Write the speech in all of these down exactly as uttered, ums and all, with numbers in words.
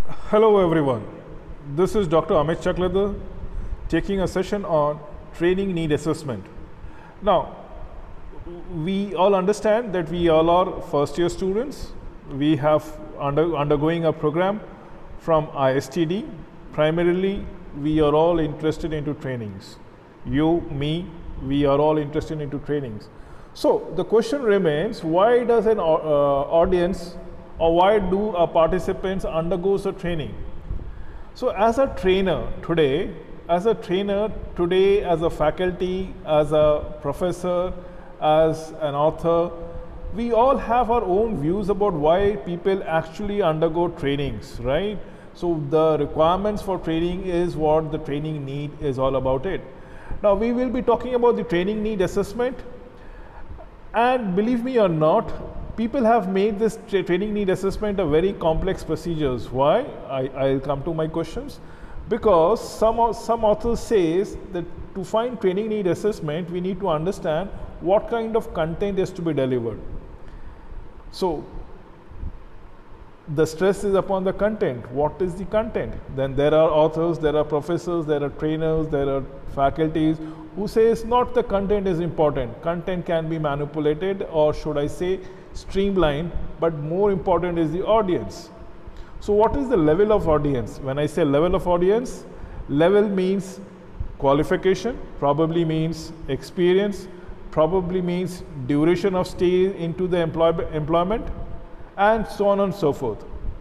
Hello everyone, this is Doctor Amit Chakladar taking a session on training need assessment. Now, we all understand that we all are first year students. We have under, undergoing a program from I S T D. Primarily, we are all interested into trainings. You, me, we are all interested into trainings. So, the question remains, why does an uh, audience or why do our participants undergoes a training? So as a trainer today, as a trainer today, as a faculty, as a professor, as an author, we all have our own views about why people actually undergo trainings, right? So the requirements for training is what the training need is all about it. Now we will be talking about the training need assessment, and believe me or not, people have made this tra training need assessment a very complex procedures. Why? I, I'll come to my questions. Because some, some authors says that to find training need assessment, we need to understand what kind of content is to be delivered. So, the stress is upon the content. What is the content? Then there are authors, there are professors, there are trainers, there are faculties who says not the content is important. Content can be manipulated, or should I say streamlined, but more important is the audience. So what is the level of audience? When I say level of audience, level means qualification, probably means experience, probably means duration of stay into the employ employment, and so on and so forth.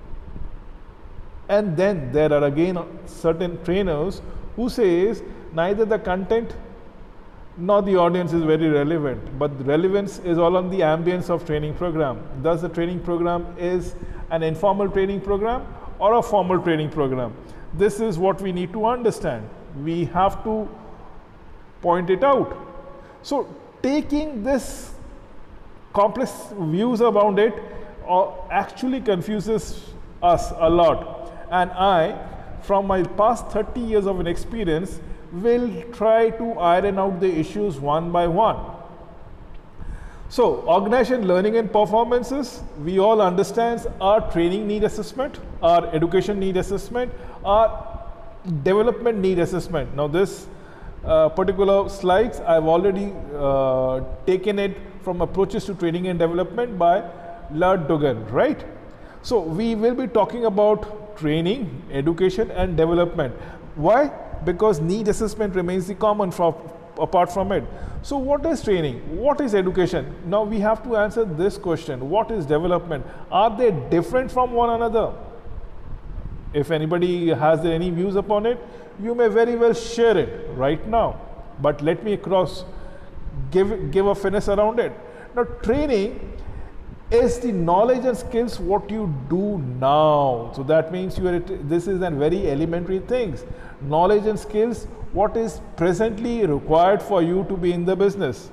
And then there are again certain trainers who says neither the content nor the audience is very relevant, but the relevance is all on the ambience of training program. Thus the training program is an informal training program or a formal training program. This is what we need to understand. We have to point it out. So taking this complex views around it uh, actually confuses us a lot. And I, from my past thirty years of an experience, will try to iron out the issues one by one. So, organization learning and performances, we all understand our training need assessment, our education need assessment, our development need assessment. Now, this uh, particular slides, I've already uh, taken it from Approaches to Training and Development by Laird Dugan, right? So, we will be talking about training, education and development. Why? Because need assessment remains the common for, apart from it. So what is training? What is education? Now we have to answer this question. What is development? Are they different from one another? If anybody has any views upon it, you may very well share it right now. But let me cross, give, give a finesse around it. Now training is the knowledge and skills what you do now. So that means you are, this is a very elementary things. Knowledge and skills what is presently required for you to be in the business.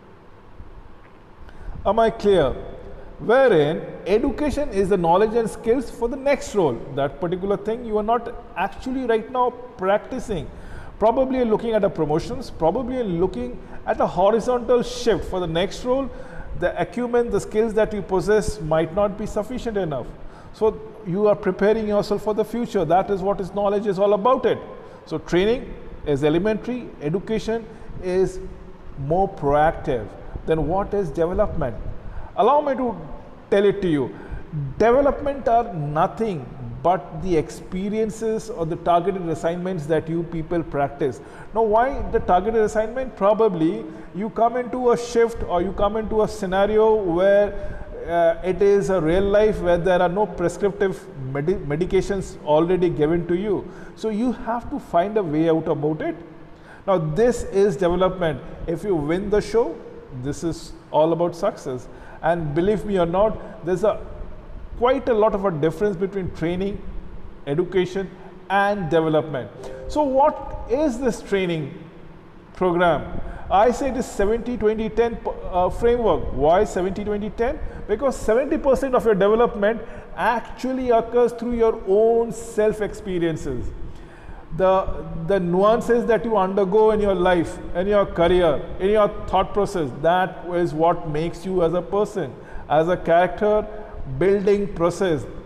Am I clear? Wherein education is the knowledge and skills for the next role. That particular thing you are not actually right now practicing. Probably looking at the promotions, probably looking at a horizontal shift for the next role. The acumen, the skills that you possess might not be sufficient enough. So you are preparing yourself for the future. That is what is knowledge is all about it. So training is elementary, education is more proactive. Then what is development? Allow me to tell it to you. Development are nothing but the experiences or the targeted assignments that you people practice. Now why the targeted assignment? Probably you come into a shift or you come into a scenario where uh, it is a real life where there are no prescriptive medi medications already given to you. So you have to find a way out about it. Now this is development. If you win the show, this is all about success. And believe me or not, there's a quite a lot of a difference between training, education and development. So what is this training program? I say it is seventy twenty ten uh, framework. Why seventy twenty ten? Because seventy percent of your development actually occurs through your own self experiences. The, the nuances that you undergo in your life, in your career, in your thought process, that is what makes you as a person, as a character building process.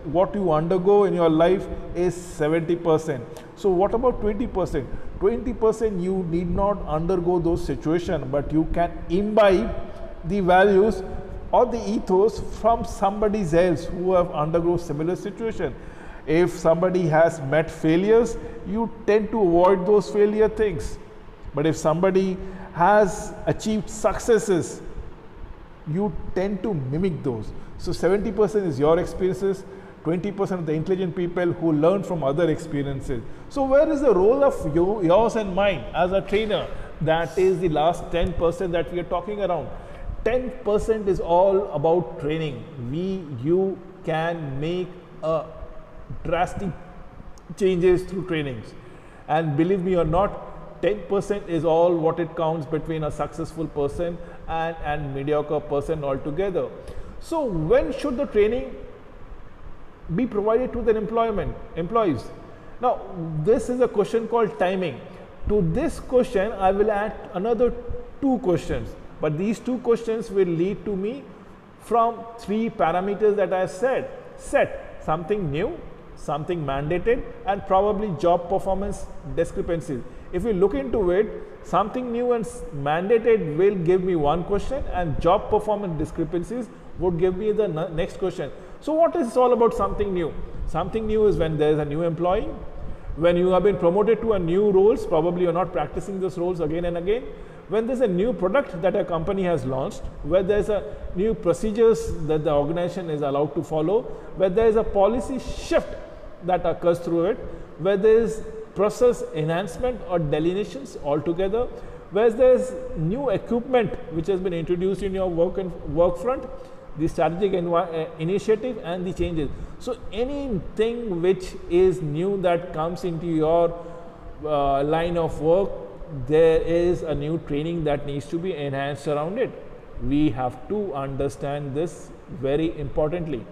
what you undergo in your life is seventy percent. So what about twenty percent? twenty percent you need not undergo those situations, but you can imbibe the values or the ethos from somebody else who have undergone similar situation. If somebody has met failures, you tend to avoid those failure things. But if somebody has achieved successes, you tend to mimic those. So seventy percent is your experiences, twenty percent of the intelligent people who learn from other experiences. So where is the role of you, yours and mine as a trainer? That is the last ten percent that we are talking around. ten percent is all about training. We, you can make a drastic changes through trainings. And believe me or not, ten percent is all what it counts between a successful person and and mediocre person altogether. So when should the training be provided to the employment employees? Now this is a question called timing. To this question I will add another two questions, but these two questions will lead to me from three parameters that I have said set: something new, something mandated, and probably job performance discrepancies. If you look into it, something new and mandated will give me one question, and job performance discrepancies would give me the next question. So what is all about something new? Something new is when there is a new employee, when you have been promoted to a new roles, probably you are not practicing those roles again and again, when there is a new product that a company has launched, where there is a new procedures that the organization is allowed to follow, where there is a policy shift that occurs through it, where there is process enhancement or delineations altogether, where there is new equipment which has been introduced in your work and work front, the strategic uh, initiative and the changes. So anything which is new that comes into your uh, line of work, there is a new training that needs to be enhanced around it. We have to understand this very importantly.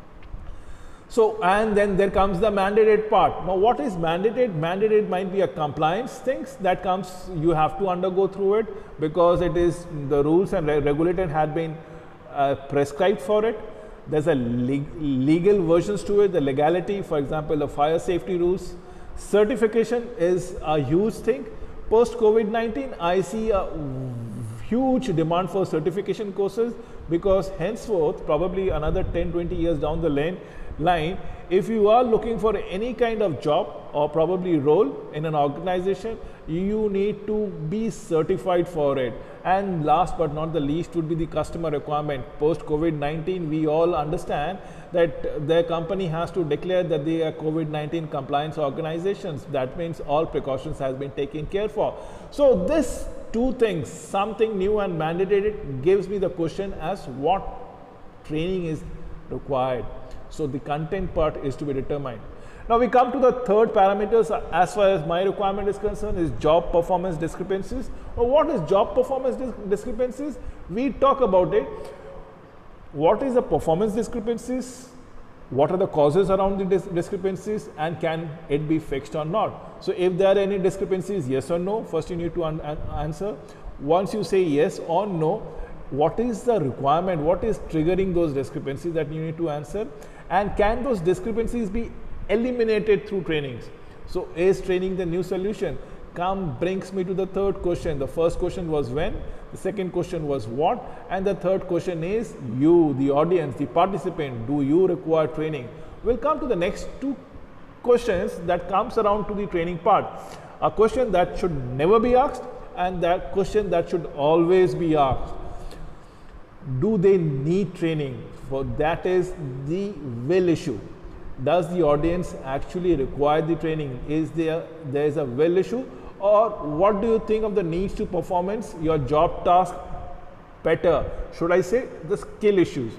So, and then there comes the mandated part. Now what is mandated? Mandated might be a compliance things that comes, you have to undergo through it because it is the rules and re regulated had been uh, prescribed for it. There's a leg legal versions to it, the legality, for example, the fire safety rules. Certification is a huge thing. Post COVID nineteen, I see a huge demand for certification courses because henceforth, probably another ten twenty years down the lane, line, if you are looking for any kind of job or probably role in an organization, you need to be certified for it. And last but not the least would be the customer requirement. Post COVID nineteen, we all understand that their company has to declare that they are COVID nineteen compliance organizations. That means all precautions has been taken care for. So this two things, something new and mandated, gives me the question as what training is required. So the content part is to be determined. Now we come to the third parameters as far as my requirement is concerned, is job performance discrepancies. Or what is job performance dis discrepancies? We talk about it. What is the performance discrepancies? What are the causes around the dis discrepancies, and can it be fixed or not? So if there are any discrepancies, yes or no, first you need to answer. Once you say yes or no, what is the requirement? What is triggering those discrepancies that you need to answer? And can those discrepancies be eliminated through trainings? So is training the new solution? Come brings me to the third question. The first question was when, the second question was what, and the third question is you, the audience, the participant, do you require training? We'll come to the next two questions that comes around to the training part. A question that should never be asked and that question that should always be asked. Do they need training? For that is the will issue. Does the audience actually require the training? Is there there is a will issue, or what do you think of the needs to performance your job task better? Should I say the skill issues?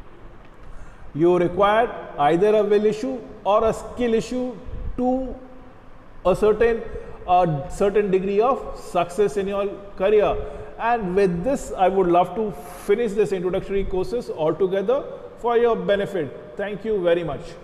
You require either a will issue or a skill issue to a certain a certain degree of success in your career. And with this, I would love to finish this introductory courses altogether for your benefit. Thank you very much.